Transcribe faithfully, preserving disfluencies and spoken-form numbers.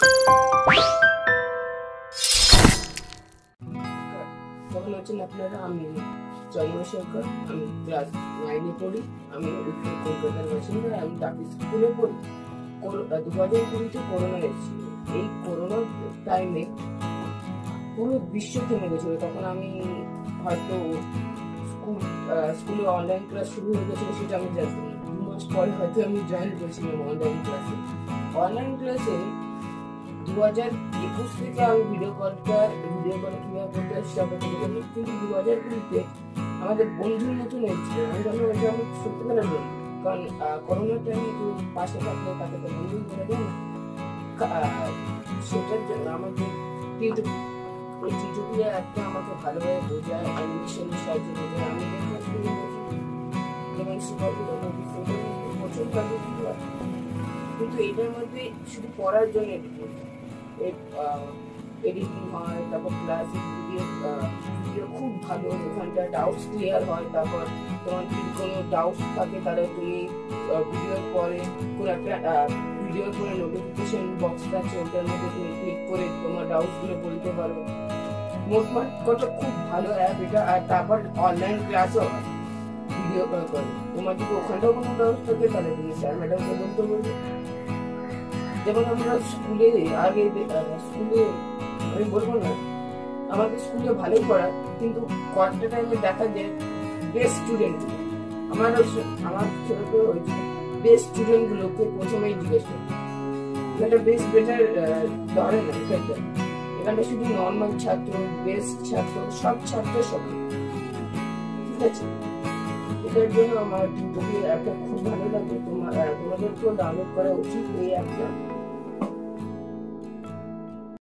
তখন হচ্ছেন আপনারা, আমি চন্দ্রশেখর, আমি ক্লাস নাইনে পড়ি, আমি কলকাতার বাসিন্দা, আমি তাকে স্কুলে পড়ি। দু হাজার কুড়িতে করোনা এসেছিল। এই করোনার টাইমে পুরো বিশ্ব থেমে গেছিল। তখন আমি হয়তো স্কুল স্কুলে অনলাইন ক্লাস শুরু হয়ে গেছিল, সেটা আমি জানতাম না। দু মাস পরে হয়তো আমি জয়েন করেছিলাম অনলাইন ক্লাসে। অনলাইন ক্লাসে দু হাজার একুশ থেকে আমি ভিডিও কলটা ভিডিও কলে কিভাবে করতে হয় সেটা বলতে পারি। কিন্তু দু হাজার কুড়িতে আমাদের বন্ধুর মতন এসেছিল। আমি ভাবলাম এটা আমার সত্যিকারের বন্ধু, কারণ করোনার টাইমে কেউ পাশে থাকলে তাকে তো বন্ধুই বলে দেয় না। সেটার জন্য আমাকে টিউটোরিয়াল ওই টিউটোরিয়াল একটা আমাকে ভালোভাবে বোঝায়, অ্যানিমেশনের সাহায্যে বোঝায়। আমি যেমন সুপারহিরো মুভি, সেগুলোর মধ্যে প্রচুর কাজে কিন্তু আছে, কিন্তু এটার মধ্যে শুধু পড়ার জন্য এডিটিং হয়, তারপর ক্লাসিক ভিডিও ভিডিও খুব ভালো, ওখানটা ডাউটস ক্লিয়ার হয়। তারপর তোমার যদি কোনো ডাউটস থাকে তাহলে তুমি ভিডিওর পরে কোনো একটা ভিডিওর পরে নোটিফিকেশন বক্সটা আছে, ওটার মধ্যে তুমি ক্লিক করে তোমার ডাউটসগুলো বলতে পারো। মোটমাট কথা খুব ভালো অ্যাপ এটা। আর তারপর অনলাইন ক্লাসও হয় ভিডিও কল করে। তোমার যদি ওখানটাও কোনো ডাউটস থাকে তাহলে তুমি স্যার ম্যাডামকে বলতে পারবে। যেমন আমরা স্কুলে আগে স্কুলে আমি বলবো না, আমাদের স্কুলে ভালোই পড়া, কিন্তু কয়েকটা টাইমে দেখা যায় বেস্ট স্টুডেন্ট আমার আমার ছেলেকে হয়েছে বেস্ট স্টুডেন্ট গুলোকে প্রথমেই জিজ্ঞেস করে। এটা বেস্ট বেটার ধরে না, এখানটা এখানটা শুধু নর্মাল ছাত্র, বেস্ট ছাত্র, সব ছাত্র সমান, ঠিক আছে? এটার জন্য আমার টিউটোরিয়াল অ্যাপটা খুব ভালো লাগে। তোমার তোমাদেরকেও ডাউনলোড করা উচিত এই অ্যাপটা।